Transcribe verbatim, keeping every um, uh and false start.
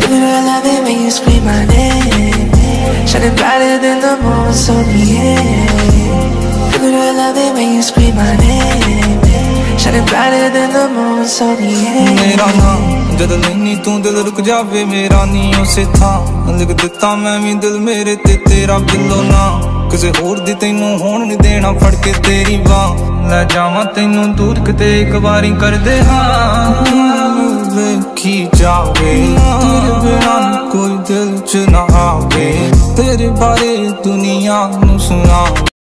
Baby girl, I love it when you scream my name, shining brighter than the moon, so yeah. Baby girl, I love it when you scream my name, shining brighter than the moon, so yeah. मेरा नाम जद लेनी तू दिल रुक जावे मेरा नी उसे था लिख दिता मैं भी दिल मेरे ते तेरा बिलो ना किसे होर दी तैनू होण नहीं देना फड़ के तेरी बाह ले जावां तैनू दूर किते एक बारी कर दे हाँ वेखी जावे तेरे बिना कोई दिल च ना आवे तेरे बारे दुनिया नू सुना।